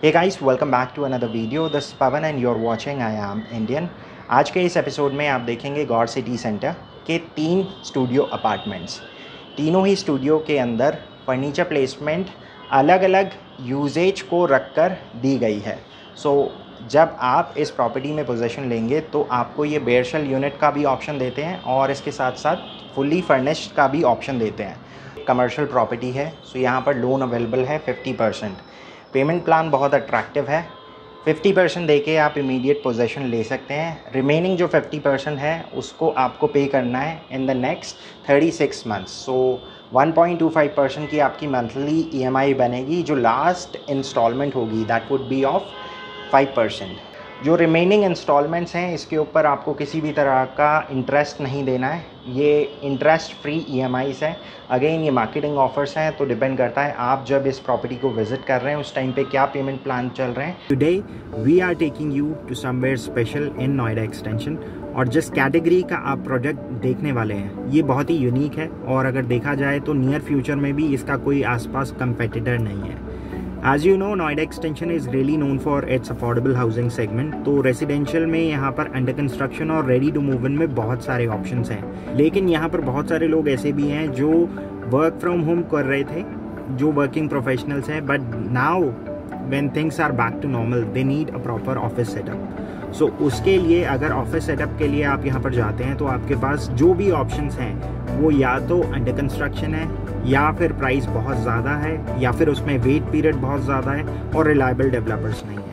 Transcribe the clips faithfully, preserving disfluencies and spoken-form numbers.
Hey guys, welcome back to another video. This is Pavan and you're watching I Am Indian. आज के इस episode में आप देखेंगे गौर सिटी सेंटर के तीन स्टूडियो अपार्टमेंट्स। तीनों ही स्टूडियो के अंदर फर्नीचर प्लेसमेंट अलग अलग यूजेज को रखकर दी गई है। सो so, जब आप इस प्रॉपर्टी में पोजीशन लेंगे तो आपको ये बेयर शेल यूनिट का भी ऑप्शन देते हैं और इसके साथ साथ फुली फर्निश्ड का भी ऑप्शन देते हैं। कमर्शियल प्रॉपर्टी है, सो यहाँ पर लोन अवेलेबल है फिफ्टी परसेंट। पेमेंट प्लान बहुत अट्रैक्टिव है। फिफ्टी परसेंट दे के आप इमीडिएट पोजेशन ले सकते हैं। रिमेनिंग जो फिफ्टी परसेंट है उसको आपको पे करना है in the next thirty six months. So one point two five percent की आपकी मंथली ई एम आई बनेगी। जो लास्ट इंस्टॉलमेंट होगी that would be of five percent. जो रिमेनिंग इंस्टॉलमेंट्स हैं इसके ऊपर आपको किसी भी तरह का इंटरेस्ट नहीं देना है। ये interest free E M Is है। अगेन ये मार्केटिंग ऑफर्स हैं, तो डिपेंड करता है आप जब इस प्रॉपर्टी को विजिट कर रहे हैं उस टाइम पे क्या पेमेंट प्लान चल रहे हैं। Today we are taking you to somewhere special in Noida extension, और जिस कैटेगरी का आप प्रोजेक्ट देखने वाले हैं ये बहुत ही यूनिक है और अगर देखा जाए तो नियर फ्यूचर में भी इसका कोई आसपास कंपेटिटर नहीं है। As you know, Noida extension is really known for its affordable housing segment. तो रेजिडेंशियल में यहाँ पर अंडर कंस्ट्रक्शन और रेडी टू मूव इन में बहुत सारे ऑप्शंस हैं, लेकिन यहाँ पर बहुत सारे लोग ऐसे भी हैं जो वर्क फ्रॉम होम कर रहे थे, जो वर्किंग प्रोफेशनल्स हैं, but now when things are back to normal they need a proper office setup. So उसके लिए अगर ऑफिस सेटअप के लिए आप यहाँ पर जाते हैं तो आपके पास जो भी ऑप्शंस हैं वो या तो अंडर कंस्ट्रक्शन है, या फिर प्राइस बहुत ज़्यादा है, या फिर उसमें वेट पीरियड बहुत ज़्यादा है और रिलायबल डेवलपर्स नहीं है।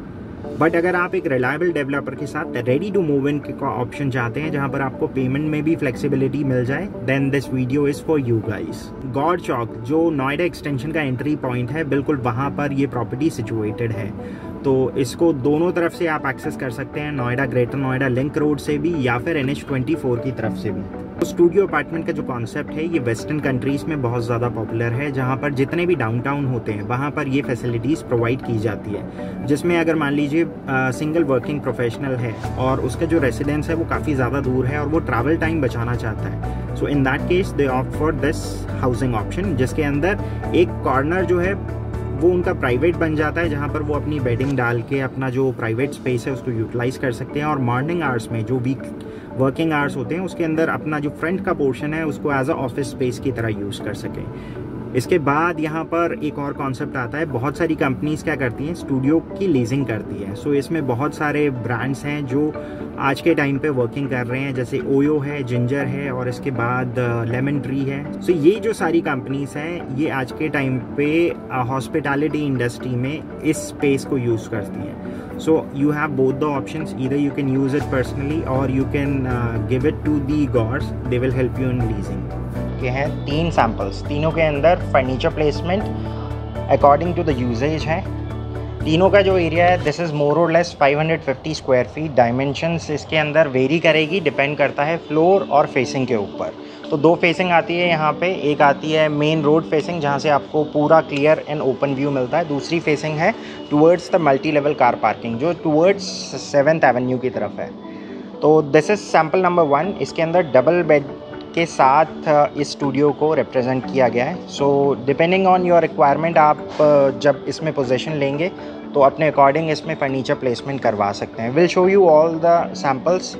बट अगर आप एक रिलायबल डेवलपर के साथ रेडी टू मूव इन का ऑप्शन चाहते हैं जहां पर आपको पेमेंट में भी फ्लेक्सिबिलिटी मिल जाए, then this video is for you guys. Gaur Chowk जो नोएडा एक्सटेंशन का एंट्री पॉइंट है, बिल्कुल वहां पर ये प्रॉपर्टी सिचुएटेड है। तो इसको दोनों तरफ से आप एक्सेस कर सकते हैं, नोएडा ग्रेटर नोएडा लिंक रोड से भी या फिर एन एच ट्वेंटी फोर की तरफ से भी। तो स्टूडियो अपार्टमेंट का जो कॉन्सेप्ट है ये वेस्टर्न कंट्रीज़ में बहुत ज़्यादा पॉपुलर है, जहाँ पर जितने भी डाउनटाउन होते हैं वहाँ पर ये फैसिलिटीज़ प्रोवाइड की जाती है। जिसमें अगर मान लीजिए सिंगल वर्किंग प्रोफेशनल है और उसका जो रेसिडेंस है वो काफ़ी ज़्यादा दूर है और वो ट्रैवल टाइम बचाना चाहता है, so in that case they opt for this housing option, जिसके अंदर एक कॉर्नर जो है वो उनका प्राइवेट बन जाता है, जहाँ पर वो अपनी बेडिंग डाल के अपना जो प्राइवेट स्पेस है उसको यूटिलाइज कर सकते हैं। और मॉर्निंग आवर्स में जो वीक वर्किंग आवर्स होते हैं उसके अंदर अपना जो फ्रंट का पोर्शन है उसको एज अ ऑफिस स्पेस की तरह यूज़ कर सकें। इसके बाद यहाँ पर एक और कॉन्सेप्ट आता है, बहुत सारी कंपनीज क्या करती हैं, स्टूडियो की लीजिंग करती है। सो so, इसमें बहुत सारे ब्रांड्स हैं जो आज के टाइम पे वर्किंग कर रहे हैं, जैसे ओयो है, जिंजर है और इसके बाद लेमन ट्री है। सो so, ये जो सारी कंपनीज हैं ये आज के टाइम पे हॉस्पिटैलिटी इंडस्ट्री में इस स्पेस को यूज़ करती हैं। So you have both the options, either you can use it personally और you can give it to the Gaurs, they will help you in leasing. के हैं तीन सैम्पल्स, तीनों के अंदर furniture placement according to the usages है। तीनों का जो एरिया है दिस इज़ मोर और less five hundred fifty square feet. Dimensions इसके अंदर वेरी करेगी, डिपेंड करता है फ्लोर और फेसिंग के ऊपर। तो दो फेसिंग आती है यहाँ पे, एक आती है मेन रोड फेसिंग जहाँ से आपको पूरा क्लियर एंड ओपन व्यू मिलता है, दूसरी फेसिंग है towards the multi level car parking जो टूवर्ड्स सेवन्थ एवेन्यू की तरफ है। तो this is sample number one. इसके अंदर डबल बेड के साथ इस स्टूडियो को रिप्रेजेंट किया गया है। So depending on your requirement आप जब इसमें पोजीशन लेंगे तो अपने अकॉर्डिंग इसमें फर्नीचर प्लेसमेंट करवा सकते हैं। Will show you all the samples.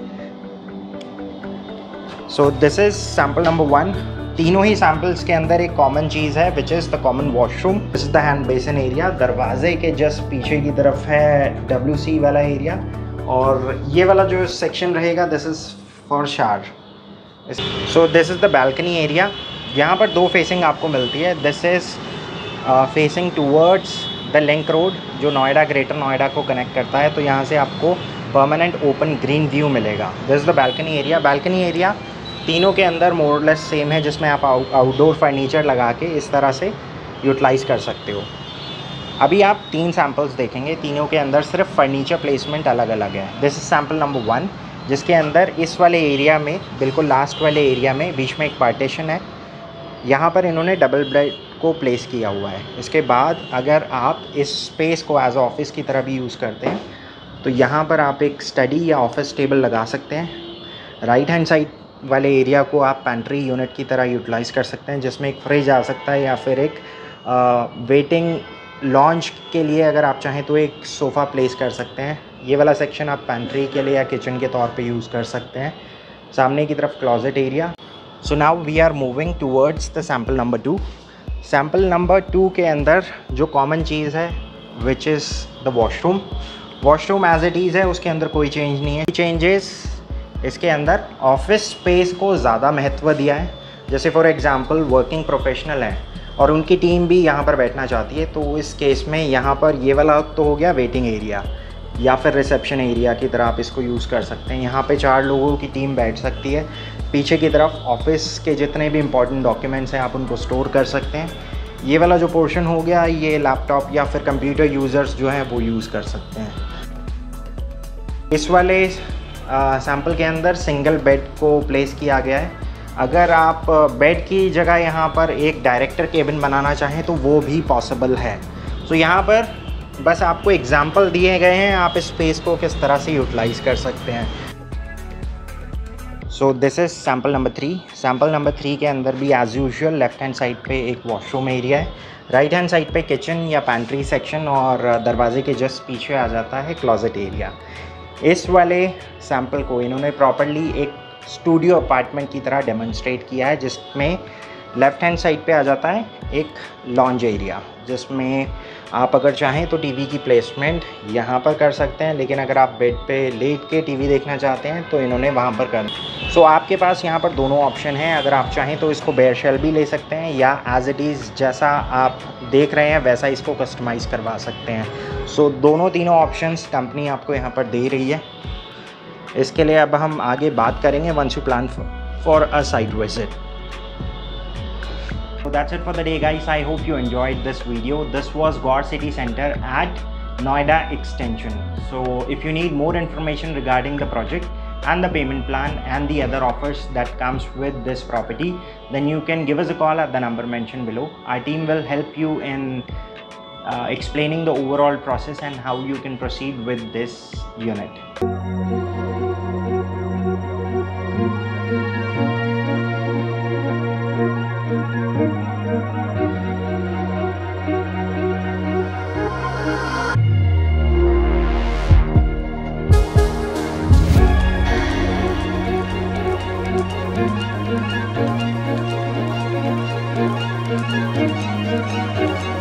So this is sample number one. तीनों ही सैम्पल्स के अंदर एक कॉमन चीज़ है which is the common washroom. This is the hand basin area. दरवाजे के जस्ट पीछे की तरफ है डब्ल्यू सी वाला एरिया और ये वाला जो सेक्शन रहेगा this is for shower. So this is the balcony area. यहाँ पर दो फेसिंग आपको मिलती है। This is facing towards the link road जो नोएडा ग्रेटर नोएडा को कनेक्ट करता है, तो यहाँ से आपको परमानेंट ओपन ग्रीन व्यू मिलेगा। This is the balcony area. Balcony area तीनों के अंदर मोर और लेस सेम है, जिसमें आप आउटडोर फर्नीचर लगा के इस तरह से यूटिलाइज़ कर सकते हो। अभी आप तीन सैम्पल्स देखेंगे, तीनों के अंदर सिर्फ फर्नीचर प्लेसमेंट अलग अलग है। This is sample number one, जिसके अंदर इस वाले एरिया में, बिल्कुल लास्ट वाले एरिया में बीच में एक पार्टीशन है, यहाँ पर इन्होंने डबल बेड को प्लेस किया हुआ है। इसके बाद अगर आप इस स्पेस को एज ऑफिस की तरह भी यूज़ करते हैं तो यहाँ पर आप एक स्टडी या ऑफिस टेबल लगा सकते हैं। राइट हैंड साइड वाले एरिया को आप पेंट्री यूनिट की तरह यूटिलाइज़ कर सकते हैं, जिसमें एक फ्रिज आ सकता है या फिर एक वेटिंग लॉन्च के लिए अगर आप चाहें तो एक सोफ़ा प्लेस कर सकते हैं। ये वाला सेक्शन आप पैंट्री के लिए या किचन के तौर पे यूज़ कर सकते हैं। सामने की तरफ closet area. So now we are moving towards the sample number two. Sample number two के अंदर जो कॉमन चीज़ है which is the washroom. Washroom as it is है, उसके अंदर कोई चेंज नहीं है। चेंजेस इसके अंदर ऑफिस स्पेस को ज़्यादा महत्व दिया है। जैसे फॉर एग्ज़ाम्पल वर्किंग प्रोफेशनल है और उनकी टीम भी यहाँ पर बैठना चाहती है, तो इस केस में यहाँ पर ये वाला तो हो गया वेटिंग एरिया या फिर रिसेप्शन एरिया की तरह आप इसको यूज़ कर सकते हैं। यहाँ पे चार लोगों की टीम बैठ सकती है। पीछे की तरफ ऑफिस के जितने भी इंपॉर्टेंट डॉक्यूमेंट्स हैं आप उनको स्टोर कर सकते हैं। ये वाला जो पोर्शन हो गया ये लैपटॉप या फिर कंप्यूटर यूज़र्स जो हैं वो यूज़ कर सकते हैं। इस वाले सैम्पल के अंदर सिंगल बेड को प्लेस किया गया है। अगर आप बेड की जगह यहाँ पर एक डायरेक्टर केबिन बनाना चाहें तो वो भी पॉसिबल है। सो so, यहाँ पर बस आपको एग्जांपल दिए गए हैं, आप इस स्पेस को किस तरह से यूटिलाइज कर सकते हैं। So this is sample number three. Sample number three के अंदर भी as usual left hand side पे एक वॉशरूम एरिया है, राइट हैंड साइड पे किचन या पैंट्री सेक्शन और दरवाजे के जस्ट पीछे आ जाता है क्लोजेट एरिया। इस वाले सैम्पल को इन्होंने प्रॉपर्ली एक स्टूडियो अपार्टमेंट की तरह डेमोन्स्ट्रेट किया है, जिसमें लेफ़्ट हैंड साइड पे आ जाता है एक लॉन्ज एरिया, जिसमें आप अगर चाहें तो टीवी की प्लेसमेंट यहाँ पर कर सकते हैं, लेकिन अगर आप बेड पे लेट के टीवी देखना चाहते हैं तो इन्होंने वहाँ पर कर। सो so, आपके पास यहाँ पर दोनों ऑप्शन हैं। अगर आप चाहें तो इसको बेयर शेल भी ले सकते हैं या एज इट इज़ जैसा आप देख रहे हैं वैसा इसको कस्टमाइज़ करवा सकते हैं। सो so, दोनों तीनों ऑप्शंस कंपनी आपको यहाँ पर दे रही है। इसके लिए अब हम आगे बात करेंगे once you plan for a site visit. So that's it for the day guys. I hope you enjoyed this video. This was Gaur City Center at Noida Extension. So if you need more information regarding the project and the payment plan and the other offers that comes with this property, then you can give us a call at the number mentioned below. Our team will help you in uh, explaining the overall process and how you can proceed with this unit. Thank you.